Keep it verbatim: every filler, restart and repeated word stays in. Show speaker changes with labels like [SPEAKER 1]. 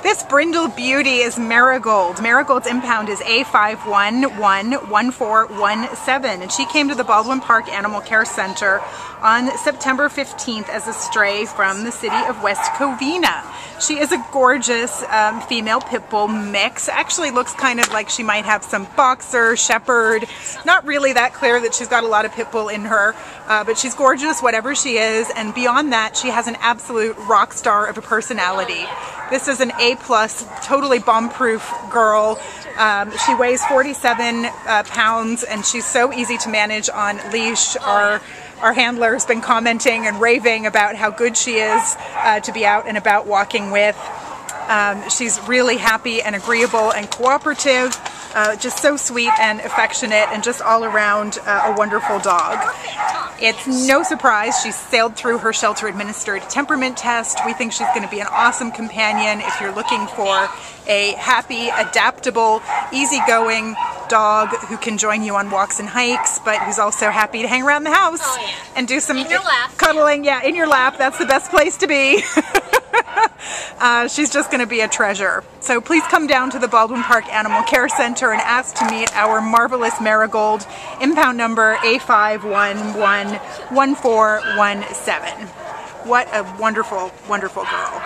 [SPEAKER 1] This brindle beauty is Marigold. Marigold's impound is A five one one one four one seven, and she came to the Baldwin Park Animal Care Center on September fifteenth as a stray from the city of West Covina. She is a gorgeous um, female pit bull mix. Actually looks kind of like she might have some boxer, shepherd. Not really that clear that she's got a lot of pit bull in her, uh, but she's gorgeous whatever she is, and beyond that she has an absolute rock star of a personality. This is an A plus, totally bomb-proof girl. Um, she weighs forty-seven uh, pounds, and she's so easy to manage on leash. Our, our handler's been commenting and raving about how good she is uh, to be out and about walking with. Um, she's really happy and agreeable and cooperative, uh, just so sweet and affectionate, and just all around uh, a wonderful dog. It's no surprise she sailed through her shelter-administered temperament test. We think she's going to be an awesome companion if you're looking for a happy, adaptable, easygoing dog who can join you on walks and hikes, but who's also happy to hang around the house oh, yeah. and do some cuddling. Yeah, in your lap. That's the best place to be. Uh, she's just going to be a treasure. So please come down to the Baldwin Park Animal Care Center and ask to meet our marvelous Marigold, impound number A five one one one four one seven. What a wonderful, wonderful girl.